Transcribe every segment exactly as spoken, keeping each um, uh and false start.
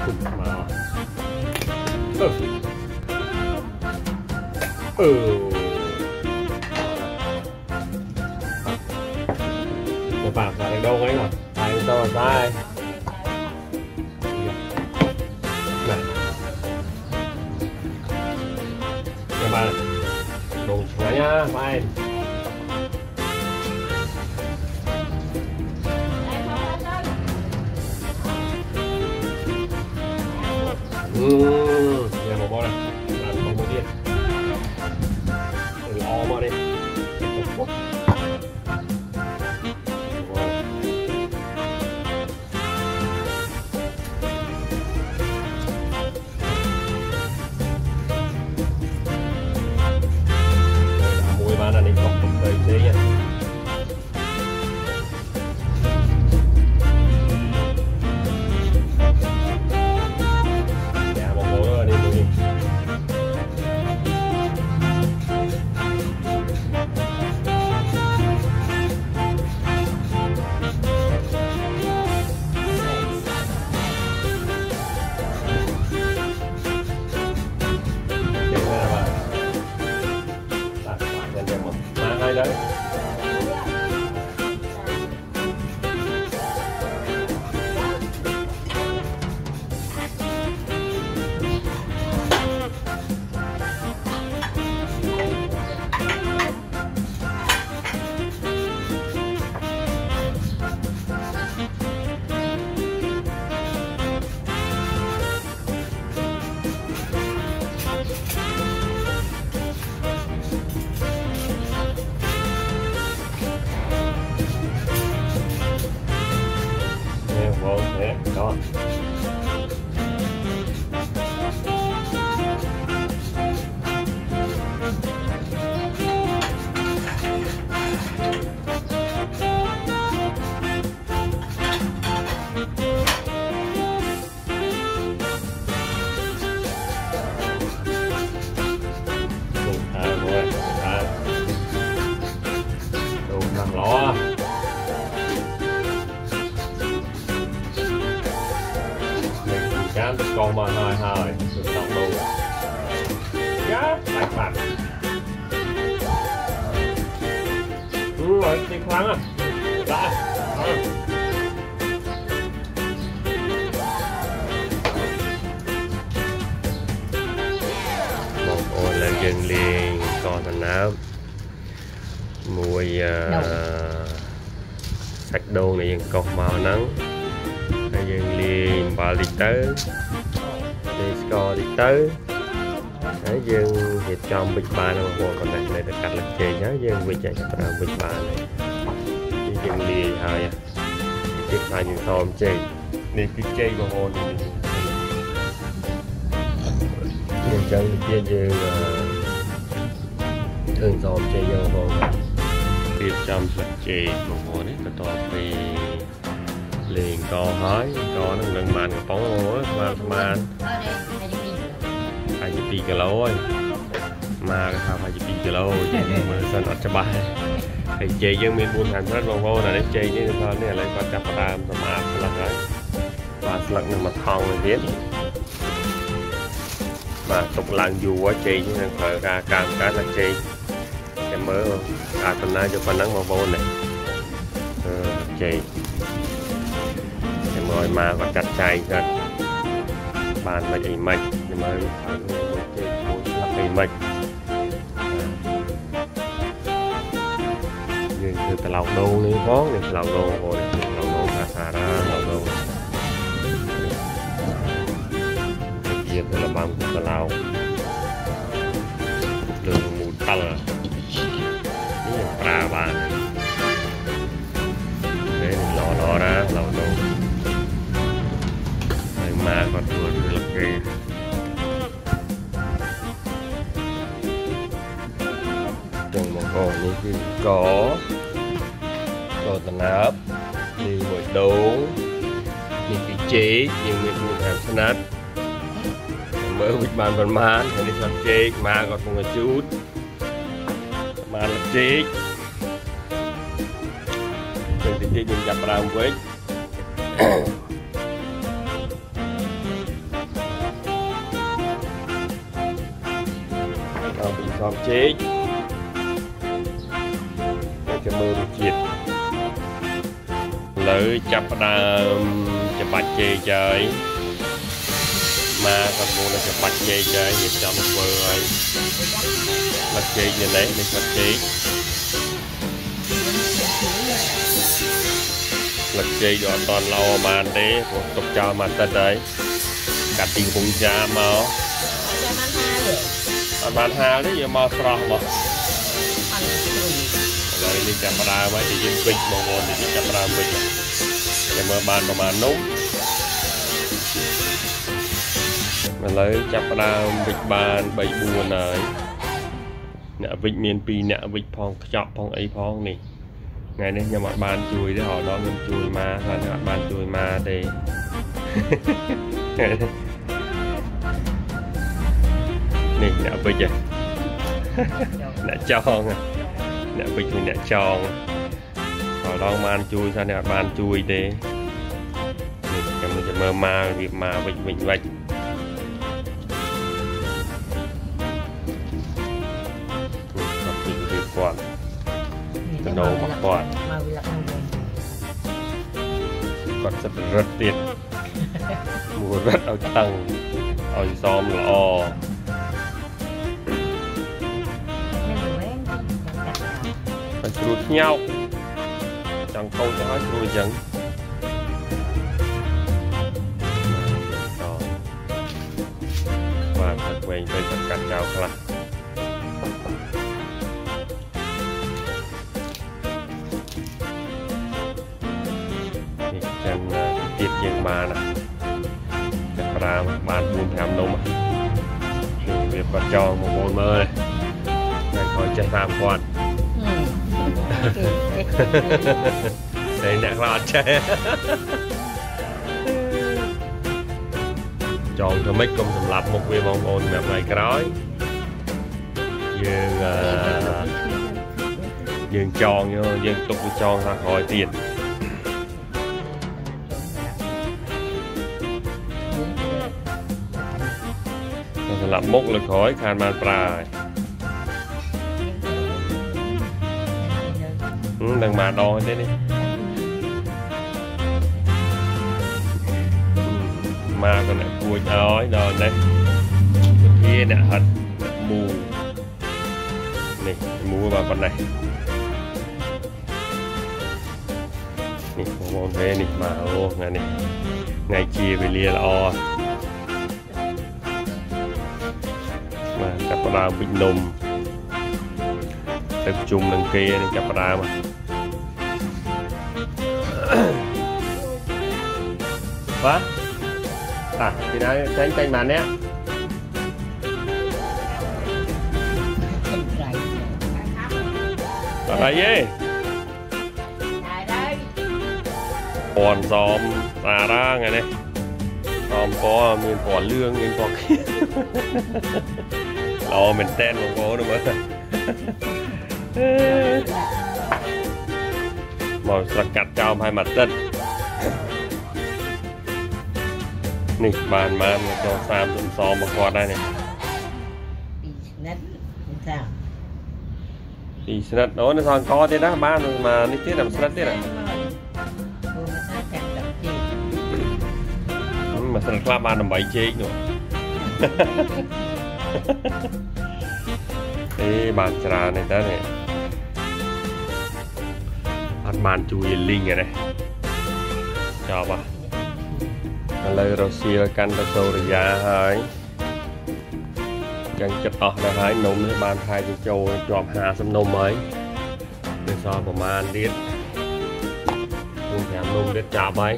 mà ừ ừ một bạn là đâu ấy rồi ai đâu sai này các bạn đụng xuống nhá mai ừ nhà một con này làm không có điện lo mà đi mùi bán là đi cọc cọc cây thế nha đấy vô thế đó đủ nằm ló cái con mà hơi hơi được xong luôn giá lại phạt ừ rồi đi khoáng à đã một ôn lên dừng liền còn thành áo mùi uh, sạch đồ này còn màu nắng dừng liền ba đi tới đi score đi tới đấy dương hiệp trong bịch ba nó còn còn này này được cắt là chê nhá dương bị chạy cho ra bịch ba này đi dừng liền thôi à tiếp hai những thòm chê đi cái chê vào hồn dương chân kia dương thường thòm chê vào hồn hiệp trong là chê vào hồn ấy có to vì liền co hói co nó lần màn cái bóng ngố mà mà hai mươi kg ơi mà cái thằng hai mươi kg mà sao nó cho ba thì chị dân miền buôn hành rất vòng vô là để chị như thôi này lại còn cặp đàm mà là rồi và lần mà thon này biết mà tục lần dù quá chị nhưng phải ra cam cái là chị em mới à tuần nay cho con nắng vòng vô này chị rồi mà còn chặt chay rồi bàn mà chỉ mạch nhưng mà phải là cái mạch như từ lẩu đô này có này lẩu đô rồi lẩu đô xả xả ra lẩu đô kia thì là bằng của lẩu đường mù tờ ini pra bàn để lò lò ra lẩu đô mà còn vừa được kì từng một con như cái có có tận áp đi buổi đấu đi cái chế nhưng mình cũng làm thân áp mới bị bàn bàn man thì đi làm chế mà còn không có chút mà là chế từng cái chế nhưng chặt ra với อมเจ๊ก็จะมือจิตเลยจับดามจะปัดเจใจมากับมูลจะปัดเจใจอย่าจำเวอร์ปัดเจอย่างไรไม่ปัดเจปัดเจดอนตอนเรามาเด้ผมตกจามาแต่ใดกัดตีผมจามาประมาณห้าเลยอย่ามาฟรอมาเลยนี่จับดามไว้จะยิงปิดมองบนจะจับดามปิดจะมาบานประมาณนู้มาเลยจับดามปิดบานใบบัวหน่อยเนี่ยวิกเมียนปีเนี่ยวิกพองเจาะพองไอพองนี่ไงเนี่ยยังมาบานจุยได้họ đó mìnhจุยมาถ้าเนี่ยบานจุยมาเด้นี่เนี่ยวิกเนี่ยจองเนี่ยวิกเนี่ยจองhọ đóบานจุยถ้าเนี่ยบานจุยเด้นี่จะมันจะมามาวิกมาวิกวิกวิกก่อนจะโนมาก่อนก่อนจะเป็นรถติดมูรถเอาตังเอาซ้อมละอไปจูดเงาจังcâu cho hết rồi chẳng và thật quen với tất cả chào là tiếtยังมานะจะปลาบ้านบุญแถมนมเรียบกระจองมงคลมาเลยในคอยใจตามก่อนใส่หนักรอดใช่จองทำไม่กลมสำหรับmột viên mong ônแบบnày cái đó dương dương tròn dương tục tròn ra khỏi tiềnสำหรับมกเลยขอให้คานมาปลาดังมาดองได้นี่มากันเนี่ยคุยน้อยดอนได้ที่เนี่ยหัดมูนี่มูมาปันไหนนี่มองเทนี่มาโอ้ไงนี่ไงจีไปเรียนอมาจับปลาบินนมเต็มจุ่มหนังเกยนี่จับปลามาวะอ่ะทีนั้นใช้ใจมาเนี้ยอะไรเย่ผ่อนซ้อมตาร่างไงเนี่ยซ้อมก็มีผ่อนเรื่องเงินผ่อนเราเป็นเต้นของเขาดูมั้ยมองสกัดเจ้าพายมาเต้นนี่บานมามันจะสามถึงสองมาก่อนได้เนี่ยปีสนัดโน้นในทางคอที่นะบ้านมานี่ที่นำสนัดที่ไหนมาสนัดคลาบบ้านนำใบเจ๊กหนูเอ้บานจราในด้านเนี่ยอัดบานจูยลิงไงเนี่ยชอบป่ะเลยเราเชียร์กันเราโซระยะหายยังจะต่อนะหายนมในบานไทยจะโจจอบหาสำนมไหมในซอยประมาณเด็ดคุณแถมนมเด็ดจับไว้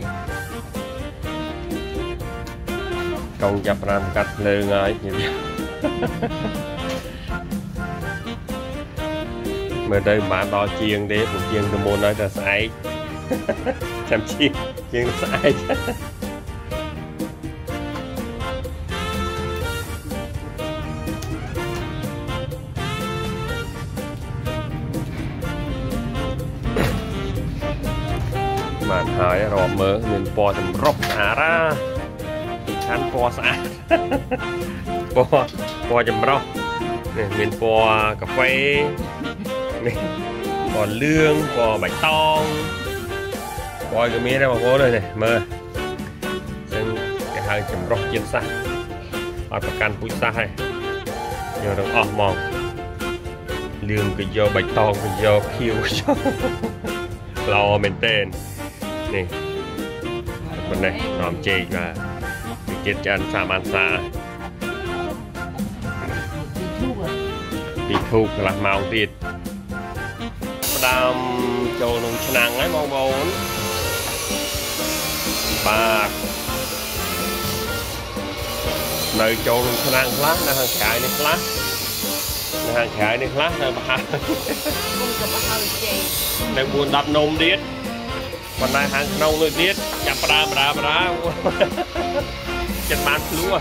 กองจับรำกัดเลยไงเมื่อได้มาดอเชียงเด้ผมเชียงตะโมนน้อยแต่สายจำเชียงเชียงสายมันหายรอเมื่อเงินปอจำรบหาร่าชั้นปอสะอาดปอปอจำรบเนี่ยเป็นปอกาแฟนี่ปอเลื่องปอใบตองปอยก็มีได้มาโพเลยเนี่ยเมื่อซึ่งกระทางจำรอกเย็นซะเอาประกันปุ๋ยซะให้เดี๋ยวต้องออกมองเลื่องก็โยใบตองก็โยคิวเราเป็นเต้นนี่คนไหนนอมเจกว่าเจ็ดจันสามันซาปีทูกหลักเมาติดดามโจลงชนังไอ้มองบอลปากในโจลงชนังคลาในทางขายในคลาในทางขายในคลาในบ้านในบุญดับนมดิษวันในhàng nông nơi tiết chặt ra ra ra chặt bàn lúa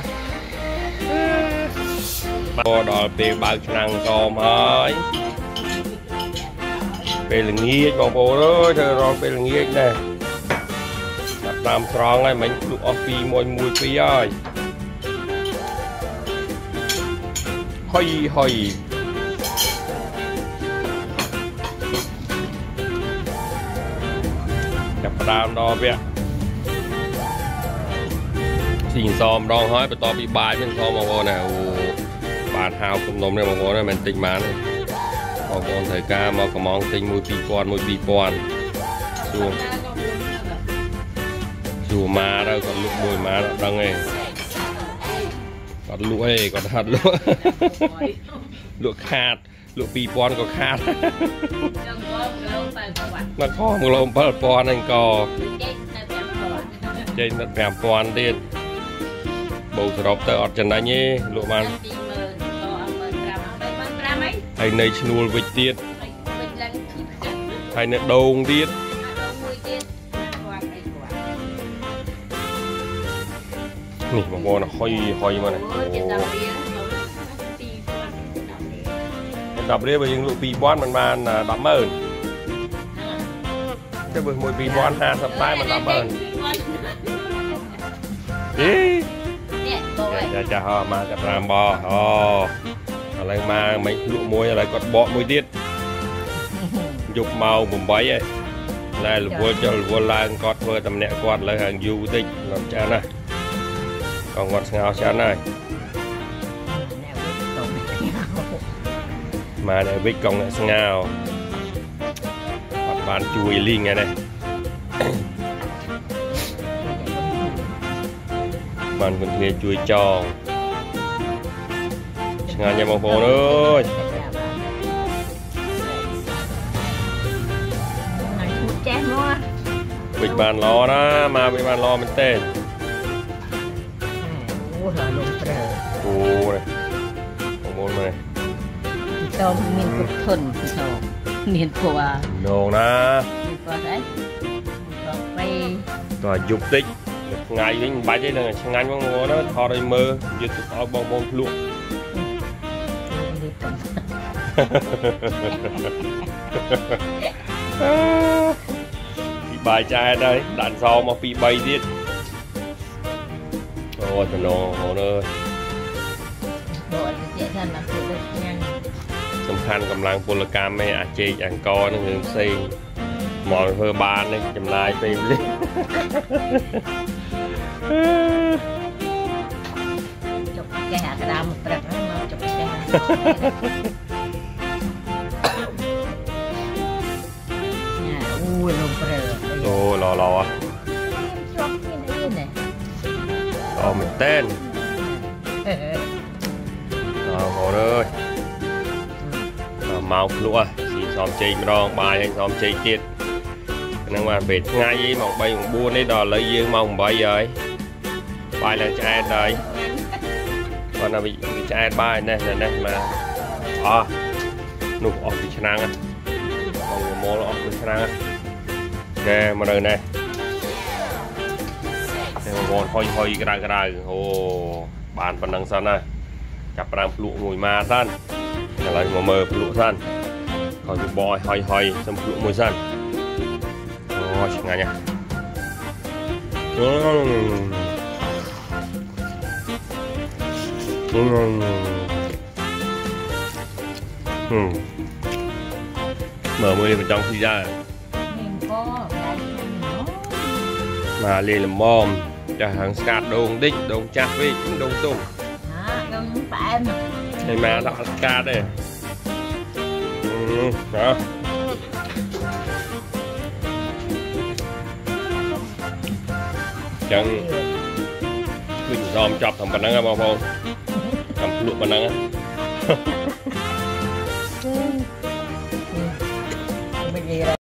bò đò về bao năng com hơi về là nghiệt bò bò đó thôi rồi về là nghiệt này đặt làm tròn này mình lụa ở phi môi mùi phi ơi hoi hoiดามดอเปียสิ่งซ้อมรองห้อยไปต่อปีบายเป็นซ้อมมองเนี่ยโอ้บาดหาวคุมนมเนี่ยมองเนี่ยมันติดมาเนี่ยมองคนthời caมองก็มองติงมือปีปอนมือปีปอนชูชูมาแล้วก็ลุกมวยมาแล้วดังเองก็ลุกเอ้ก็ทัดลุกลุกขาดลุกปีปอนก็ขาดนักข้อมือลมเปิดปอนนั่นก็เจนนัดแปมปอนเด็ดบูสรบเตอร์อดจันได้ยี่ลุมันไอในชนูลวิเตียดไอในโดงเตียดนี่บางคนค่อยค่อยมาเนี่ยดับเรียบไปยังลูกปีบอลมันมาดับเมินจะเบิกมวยปีบอลหาสัปดาห์มันดับเมินนี่จะจะหอมากับรามบออ๋ออะไรมาไม่ลูกมวยอะไรก็เบาะมวยเด็ดยุบเมาบุ๋มใบไอ้นายหลวงจะหลวงลางกอดเพื่อตำแหน่งกอดเลยห่างยูติหลับจ้านะกองกอดเงาจ้านะมาในวิกกองเนี่ยเงาปัดบานจุยลิงไงเนี่ยมันคนเทียจุยจองงานยังมองโผล่เลยวิกบานล้อนะมาวิกบานล้อมันเต้นโอ้โหลงเปล่าโอ้เลยของโมนเลยตอมมีนกุดทนพี่ชอบเนียนผัวโหนงนะเนียนผัวใช่ต่อไปต่อยุบติ๊กไงวิ่งไปได้เลยช่างงานว่างงนะทอได้มือยึดเอาบองบองลุกปีใบใจได้ด่านซอมาปีใบดิโอ้ถนนโหเนอสำคัญกำลังพลกรรมไม่อาเจอังกอนั่นคือซีหมอนเพื่อบานนี่จำลายไปเลยจบแกหากระดาษหมดประดับมาจบแกหาอู้ลงเปลือกโอ้รอรอรอมันเต้นรอโหเลยเมาลวสีซ้อมจีมรองบายให้ซ้อมจีติดนั่งมาเบ็ดง่ายมองใบมองบัวในดอเลยยืมมองใบเลยใบlà chai đây còn là bị bị chai bay này này này mà à nụ ọt bị chăn á còn mồ ọt bị chăn á nè mà đời này mồ hoi hoi cái đai cái đai ô bàn phần đằng sau này chập ram lụa mùi ma san là lại mà mờ lụa san còn bị bò hoi hoi xong lụa mùi san ô chừng ngay nha อืมเมื่อมือมันจ้องที่ได้ mình có cái nó มาเรียนมอมจะหังสกัดโดงดิ๊กโดงจักวิโดงตุ้ง hả đâu những phải em ให้มาสักสกัดเลยอืมเนาะจังวิ่งซ้อมจับทำปนังอะบอพงทำปลุกปนังอะ cái gì